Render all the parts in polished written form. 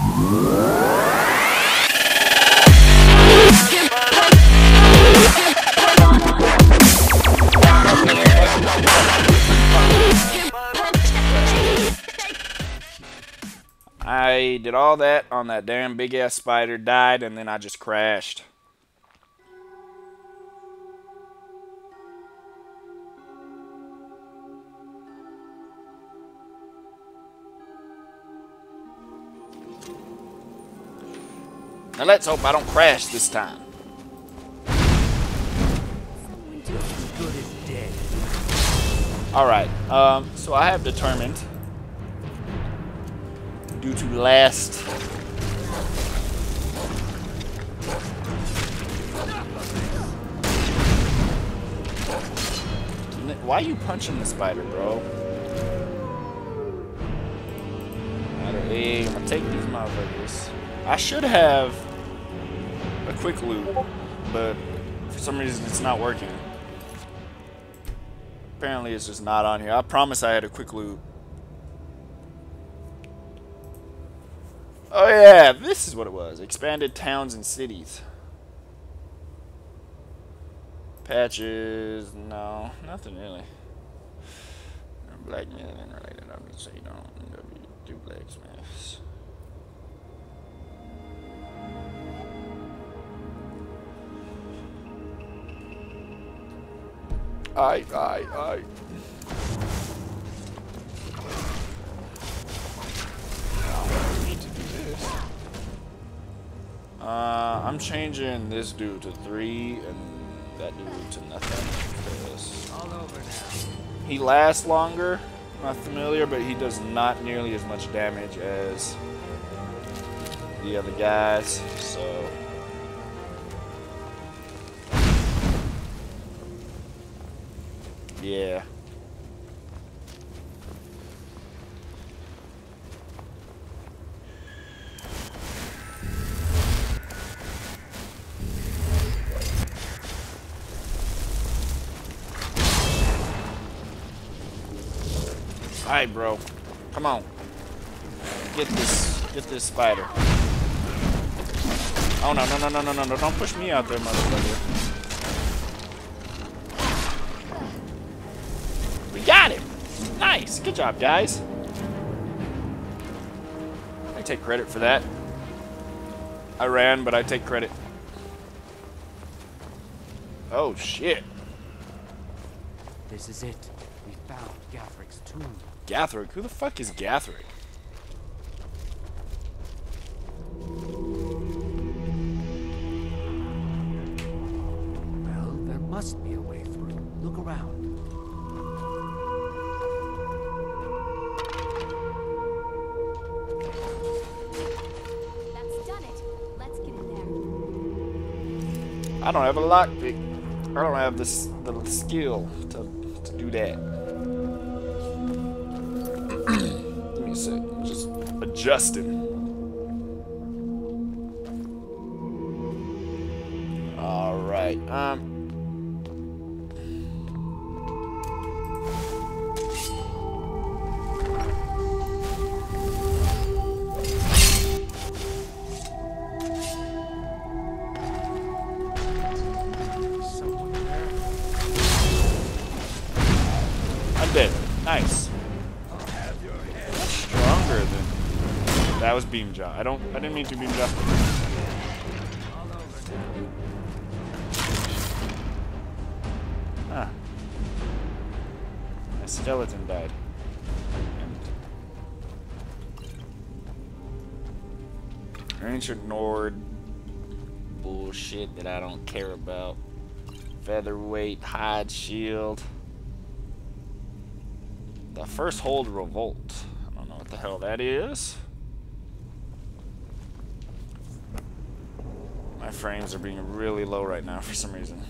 I did all that on that damn big ass spider, died, and then I just crashed. Now let's hope I don't crash this time. Alright, so I have determined, due to last why are you punching the spider, bro? Hey, I'm gonna take these motherfuckers. I should have a quick loot, but for some reason it's not working. Apparently it's just not on here. I promise I had a quick loot. Oh yeah, this is what it was. Expanded towns and cities. Patches, no, nothing really. Blackmailing related, I'm gonna say don't do blacksmiths. I don't need to do this. I'm changing this dude to 3 and that dude to nothing. Because all over now. He lasts longer, not familiar, but he does not nearly as much damage as the other guys, so yeah. Alright, bro. Come on. Get this spider. Oh no, don't push me out there, motherfucker. Got him! Nice! Good job, guys. I take credit for that. I ran, but I take credit. Oh, shit. This is it. We found Gathric's tomb. Gathric? Who the fuck is Gathric? Well, there must be a way through. Look around. I don't have a lockpick. I don't have this the skill to do that. Give me a sec. I'm just adjusting. All right. Dead. Nice. That's stronger than that was beam jaw. I didn't mean to beam jaw. Huh. A skeleton died. Ancient Nord bullshit that I don't care about. Featherweight, hide shield. The first hold revolt. I don't know what the hell that is. My frames are being really low right now for some reason.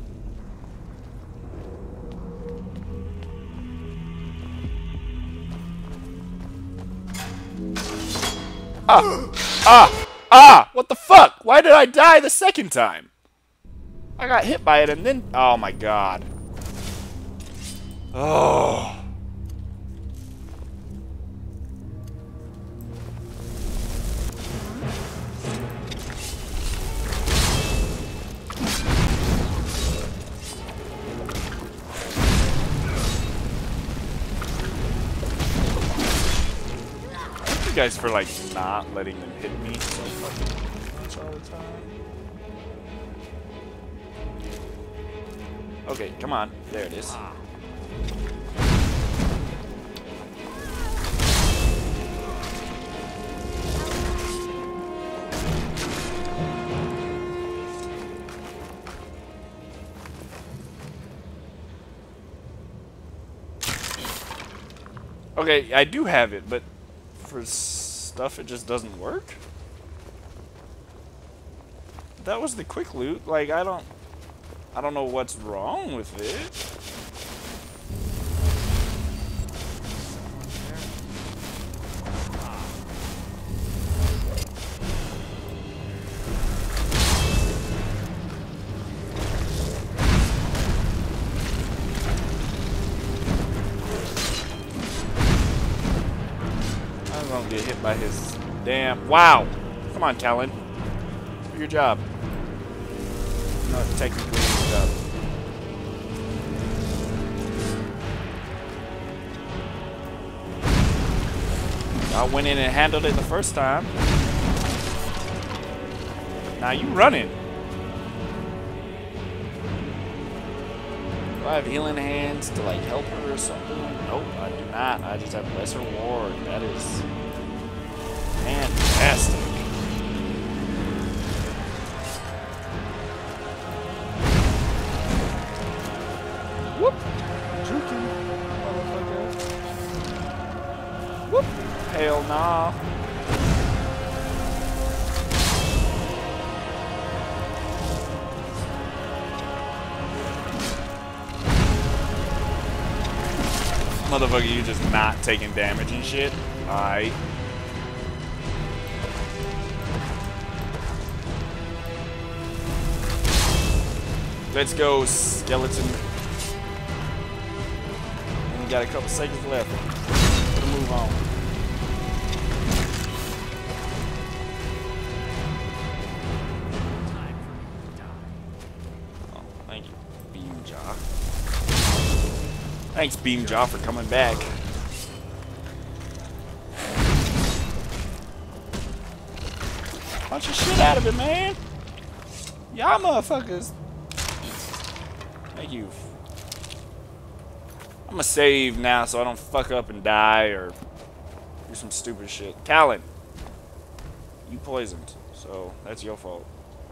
What the fuck? Why did I die the second time? I got hit by it and then... Oh my god. Oh. you guys for like not letting them hit me so fucking much all the time. Okay, come on. There it is. Okay, I do have it, but for stuff it just doesn't work. That was the quick loot. Like I don't know what's wrong with it. I'm gonna get hit by his damn. Wow! Come on, Talon. Do your job. Not technically your job. I went in and handled it the first time. Now you running. Do I have healing hands to like help her or something? Nope, I do not. I just have lesser ward. That is fantastic. Whoop! Juking, motherfucker. Whoop! Hell nah. Motherfucker, you just not taking damage and shit? Alright. Let's go, skeleton. We got a couple seconds left. Gotta move on. Oh, thank you, Beamjaw. Thanks, Beamjaw, for coming back. Punch the shit out of it, man. Y'all motherfuckers. Thank you. I'm gonna save now so I don't fuck up and die or do some stupid shit. Talon, you poisoned, so that's your fault.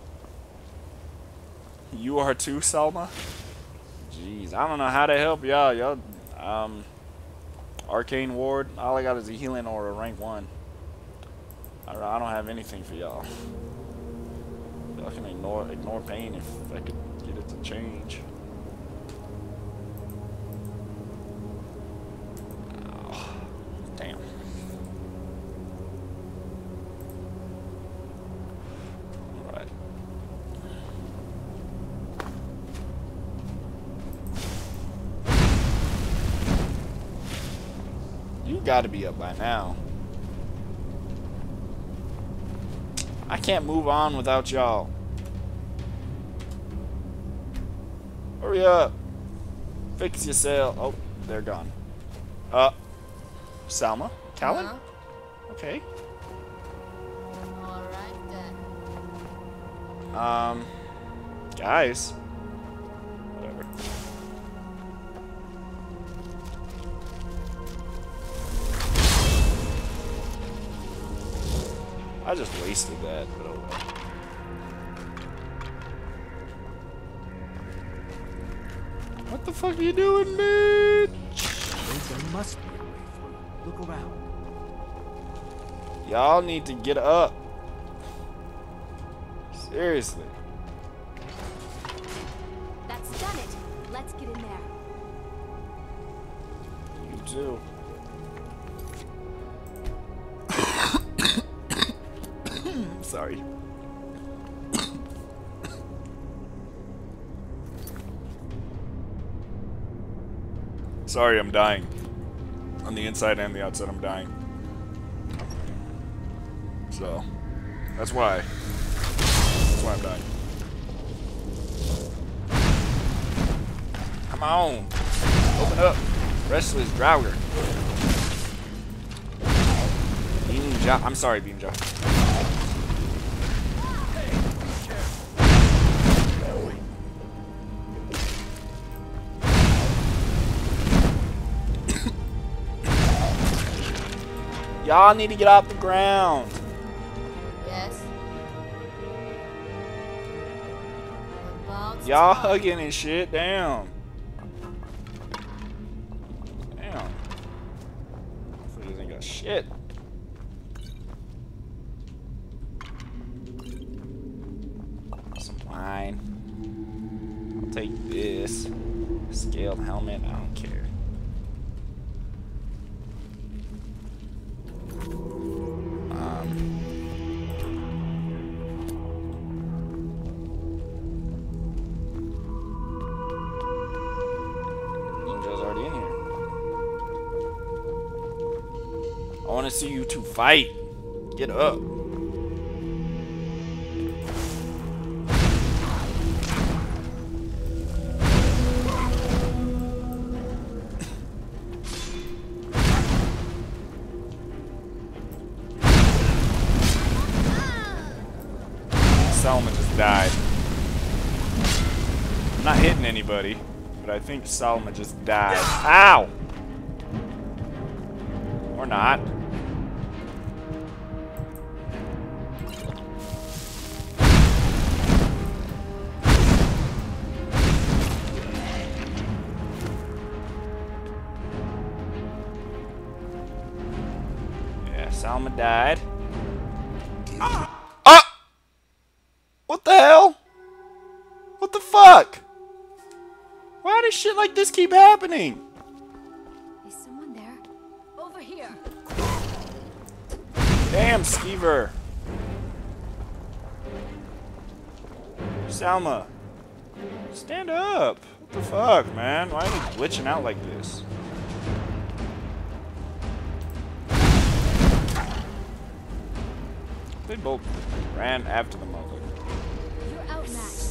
You are too, Selma? Jeez, I don't know how to help y'all. Y'all, Arcane Ward, all I got is a healing or a rank 1. I don't have anything for y'all. Y'all can ignore pain if I could get it to change. Oh, damn. Alright. You gotta be up by now. I can't move on without y'all. Hurry up. Fix yourself. Oh, they're gone. Salma? Talon? Okay. Alright then. Guys. Whatever. I just wasted that, but oh well. What the fuck are you doing, bitch? There must be a way through. Look around. Y'all need to get up. Seriously. That's done it. Let's get in there. You too. Sorry. Sorry, I'm dying. On the inside and the outside, I'm dying. So, that's why. That's why I'm dying. Come on. Open up. Restless Drauger. Beamjaw. I'm sorry, Beamjaw. Y'all need to get off the ground. Yes. Y'all hugging and shit. Damn. Damn. This ain't got shit. Some wine. I'll take this. Scaled helmet. I don't care. I want to see you two fight. Get up. Salma just died. I'm not hitting anybody, but I think Salma just died. Ow! Or not. Salma died. Ah! What the hell? What the fuck? Why does shit like this keep happening? Is someone there? Over here. Damn, Skeever. Salma. Stand up. What the fuck, man? Why are you glitching out like this? They both ran after the motherfucker. You're outmatched.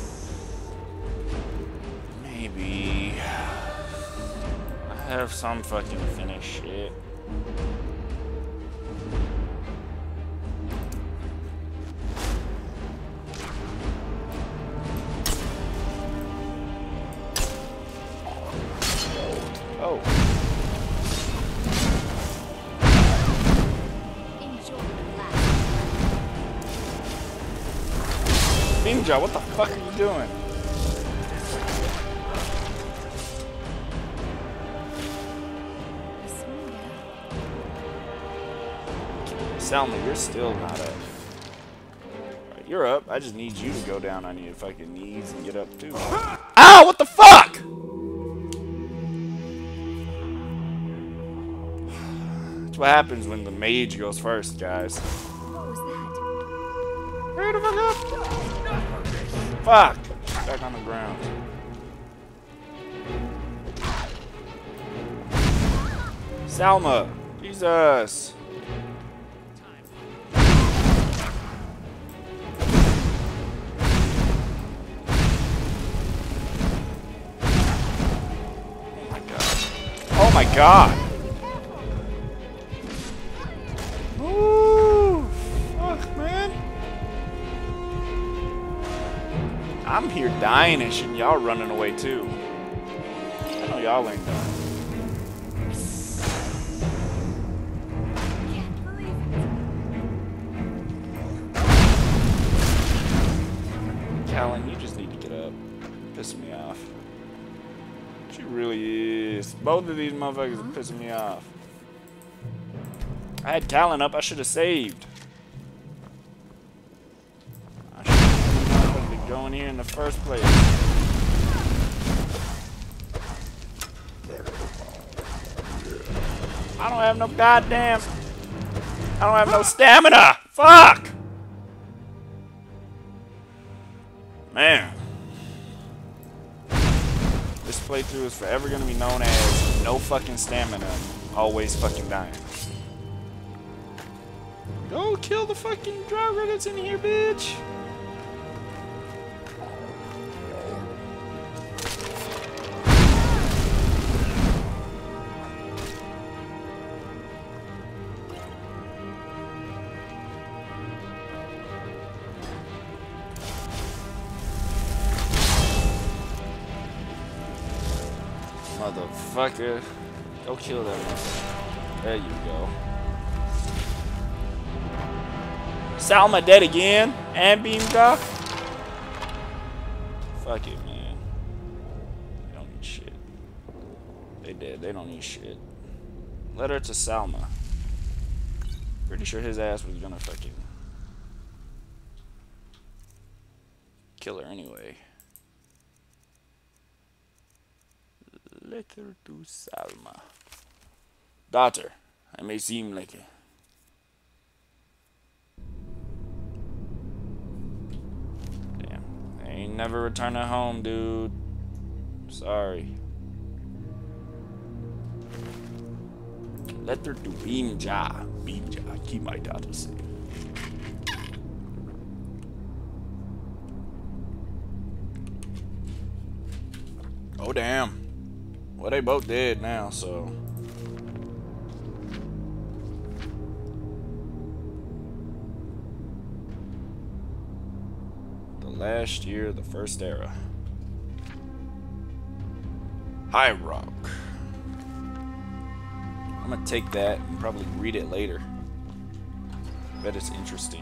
Maybe. I have some fucking finished shit. Oh. Ninja, what the fuck are you doing? Salma, you're still not up. Right, you're up. I just need you to go down on your fucking knees and get up too. Ow! What the fuck? That's what happens when the mage goes first, guys. What was that? Hurry the fuck up! Fuck! Back on the ground. Salma! Jesus! Oh my god! Ooh! Fuck, man! I'm here dying and shit, y'all running away too. I know y'all ain't done. Callan, you just need to get up. Pissing me off. She really is. Both of these motherfuckers are pissing me off. I had Callan up, I should have saved. I should have been going here in the first place. I don't have no goddamn... I don't have no stamina! Fuck! Man. This playthrough is forever gonna be known as no fucking stamina, always fucking dying. Go kill the fucking driver that's in here, bitch! Motherfucker. Go kill them. There you go. Salma dead again? And Beamga? Fuck it, man. They don't need shit. They dead. They don't need shit. Letter to Salma. Pretty sure his ass was gonna fucking kill her anyway. Letter to Salma. Daughter, I may seem like a... Damn. I ain't never returning home, dude. Sorry. Letter to Beamja. Beamja, keep my daughter safe. Oh, damn. Well, they both dead now, so... The last year of the First Era. High Rock. I'm gonna take that and probably read it later. Bet it's interesting.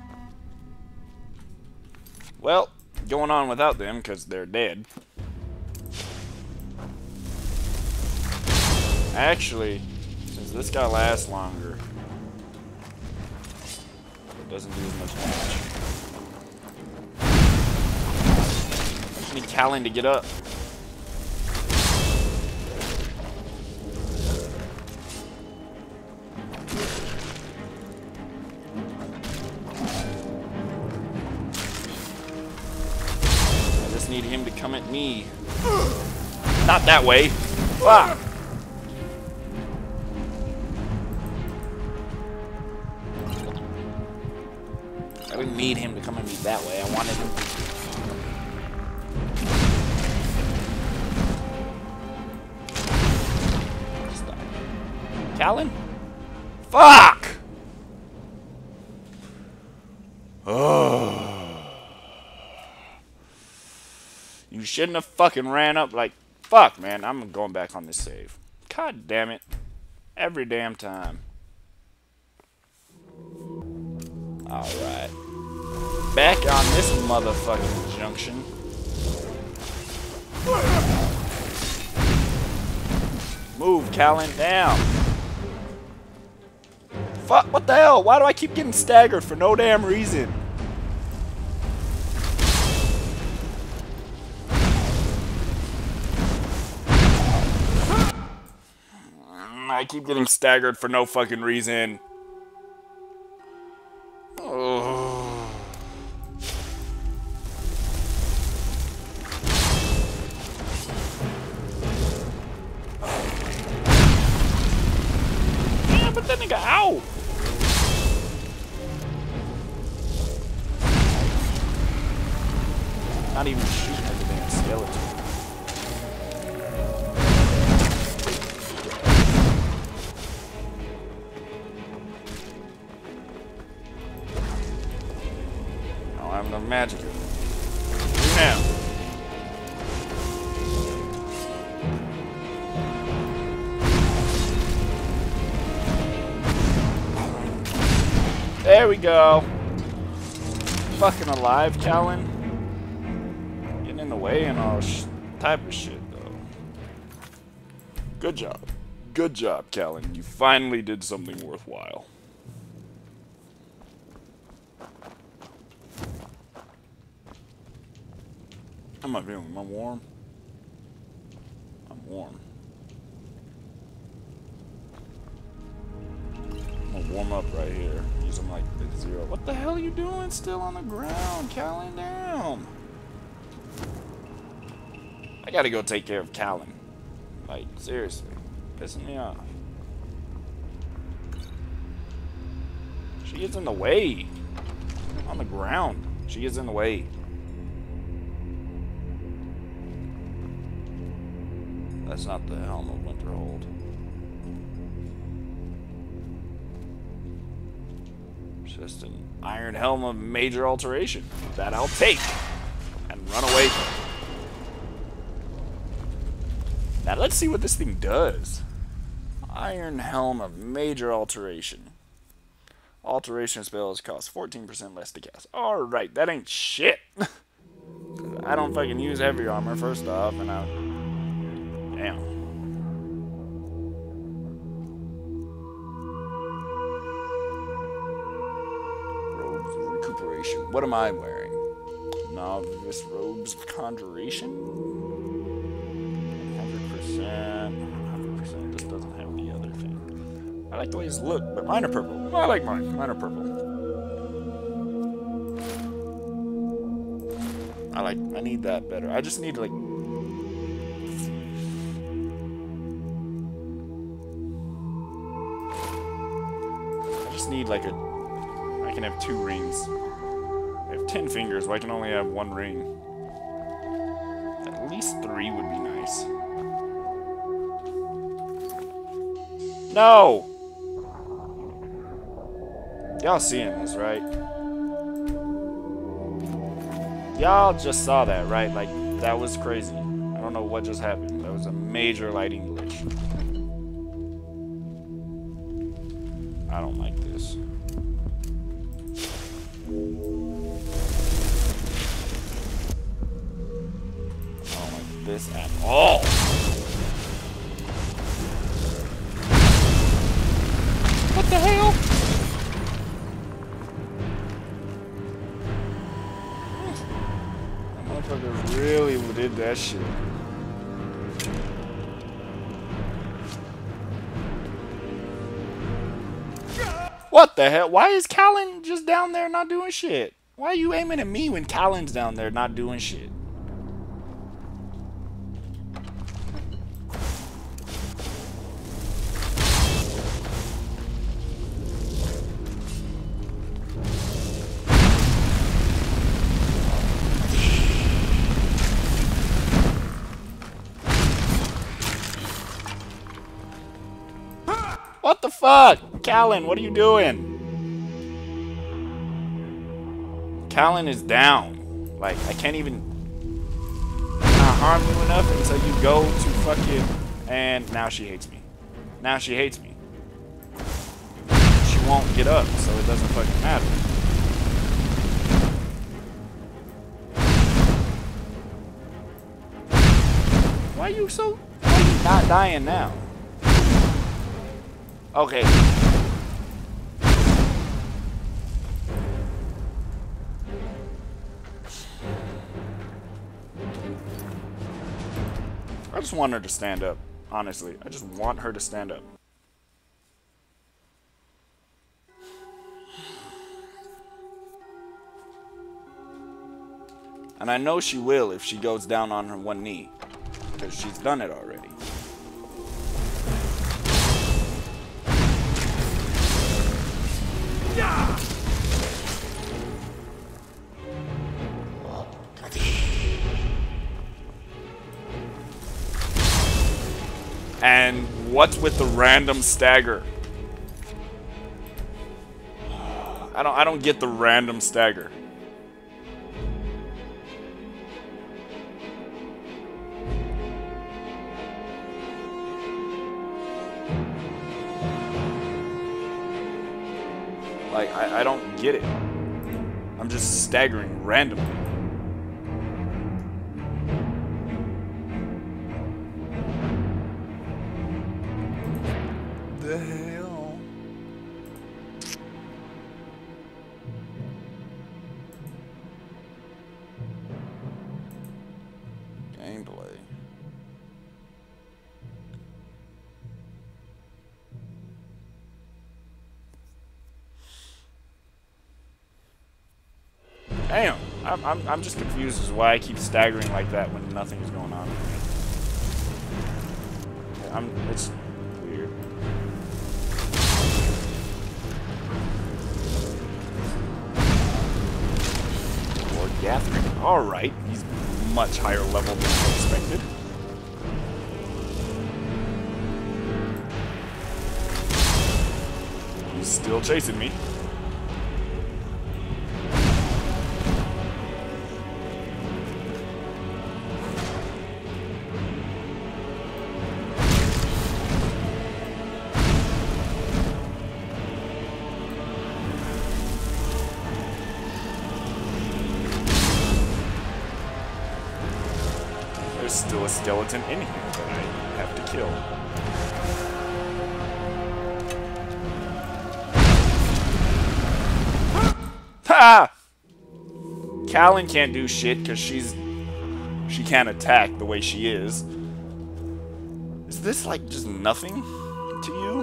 Well, going on without them because they're dead. Actually, since this guy lasts longer, it doesn't do as much damage. I just need Callan to get up. I just need him to come at me. Not that way. Ah! I didn't need him to come at me that way. I wanted him to... Stop. Callan? Fuck! Oh. You shouldn't have fucking ran up like... Fuck, man. I'm going back on this save. God damn it. Every damn time. Alright. Back on this motherfucking junction. Move, Callan, down. Fuck, what the hell? Why do I keep getting staggered for no damn reason? I keep getting staggered for no fucking reason. Oh. Yeah, but that nigga, ow! Not even shooting at the damn skeleton. I have enough magic. Now. There we go. Fucking alive, Callan. Getting in the way and all type of shit, though. Good job. Good job, Callan. You finally did something worthwhile. How am I feeling? Am I warm? I'm warm. I'm gonna warm up right here. Use them like the 0. What the hell are you doing still on the ground? Callan down. I gotta go take care of Callan. Like, seriously. Pissing me off. She gets in the way. On the ground. She gets in the way. That's not the helm of Winterhold. It's just an iron helm of major alteration. That I'll take and run away from. Now let's see what this thing does. Iron Helm of Major Alteration. Alteration spells cost 14% less to cast. Alright, that ain't shit. I don't fucking use heavy armor, first off, and I... Damn. Robes of Recuperation. What am I wearing? Novice Robes of Conjuration? 100%. 100% just doesn't have the other thing. I like the way these look, but mine are purple. I like mine. Mine are purple. I need that better. I just need like... I just need like a... I can have 2 rings. I have 10 fingers, but I can only have 1 ring. At least 3 would be nice. No! Y'all seeing this, right? Y'all just saw that, right? Like, that was crazy. I don't know what just happened. That was a major lighting glitch. I don't like this. I don't like this at all. What the hell? Motherfucker really did that shit. What the hell? Why is Callan just down there not doing shit? Why are you aiming at me when Callan's down there not doing shit? What the fuck? Callan, what are you doing? Callan is down. Like, I can't even harm you enough until you go to fucking... And now she hates me. Now she hates me. She won't get up, so it doesn't fucking matter. Why are you not dying now? Okay. I just want her to stand up. Honestly, I just want her to stand up. And I know she will if she goes down on her one knee. Because she's done it already. And what's with the random stagger? I don't get the random stagger. Like, I don't get it. I'm just staggering randomly. The hell? Gameplay. Damn, I'm just confused as to why I keep staggering like that when nothing's going on. It's weird. Lord Gathering. Alright, he's much higher level than I expected. He's still chasing me. is still a skeleton in here that I have to kill. Ha! Callan can't do shit because she can't attack the way she is. Is this like just nothing to you?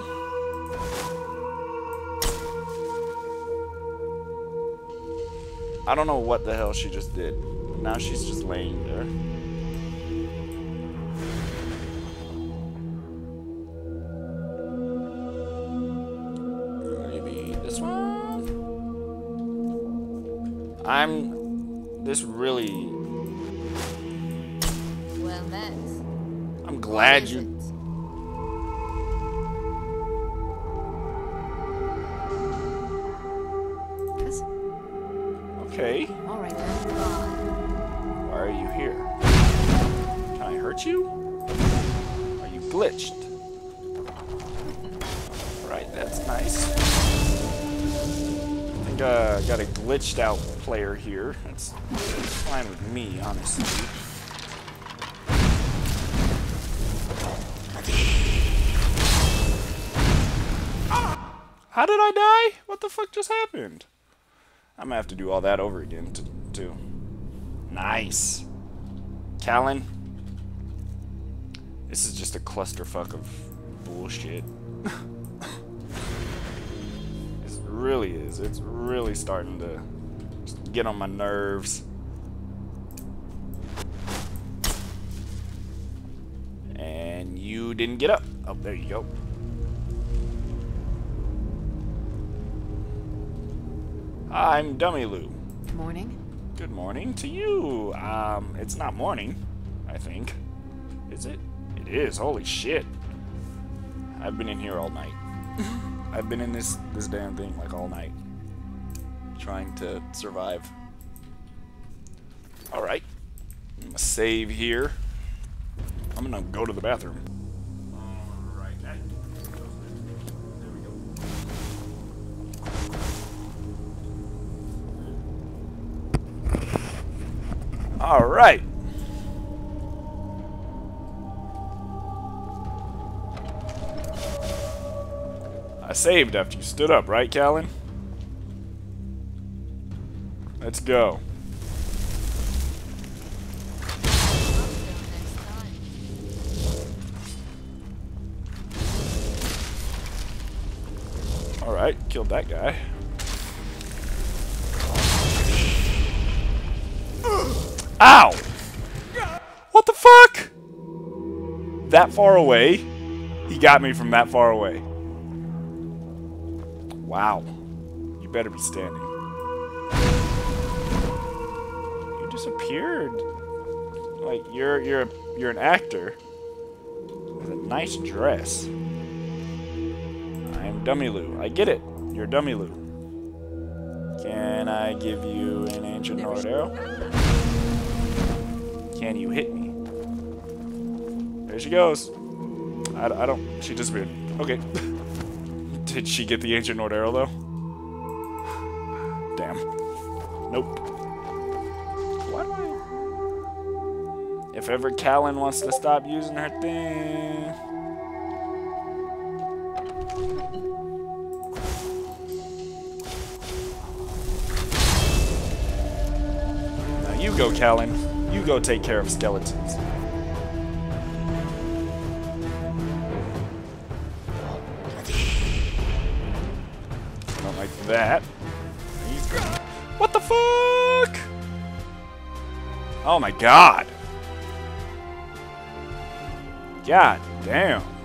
I don't know what the hell she just did. Now she's just laying there. Maybe this one? This really... Well, that's... I'm glad you... Okay. All right, then. Why are you here? Can I hurt you? Are you glitched? Right, that's nice. I think I got a glitched out player here. That's fine with me, honestly. How did I die? What the fuck just happened? I'm gonna have to do all that over again, too. Nice. Callan. This is just a clusterfuck of bullshit. It really is. It's really starting to just get on my nerves. And you didn't get up. Oh, there you go. I'm Dummy Lou. Morning. Good morning to you. It's not morning, I think. Is it? It is. Holy shit. I've been in here all night. I've been in this damn thing like all night. Trying to survive. Alright. I'm gonna save here. I'm gonna go to the bathroom. Alright. There we go. Alright. I saved after you stood up, right, Callan? Let's go. Alright, killed that guy. Ow! What the fuck? That far away? He got me from that far away. Wow. You better be standing. You disappeared. Like you're an actor with a nice dress. I'm Dummy Lou. I get it. You're Dummy Lou. Can I give you an ancient Nord arrow? Can you hit me? There she goes. I don't... She disappeared. Okay. Did she get the ancient Nord arrow, though? Damn. Nope. Why do I... If ever Callan wants to stop using her thing... Now you go, Callan. You go take care of skeletons. Not like that. What the fuck? Oh my god. God damn.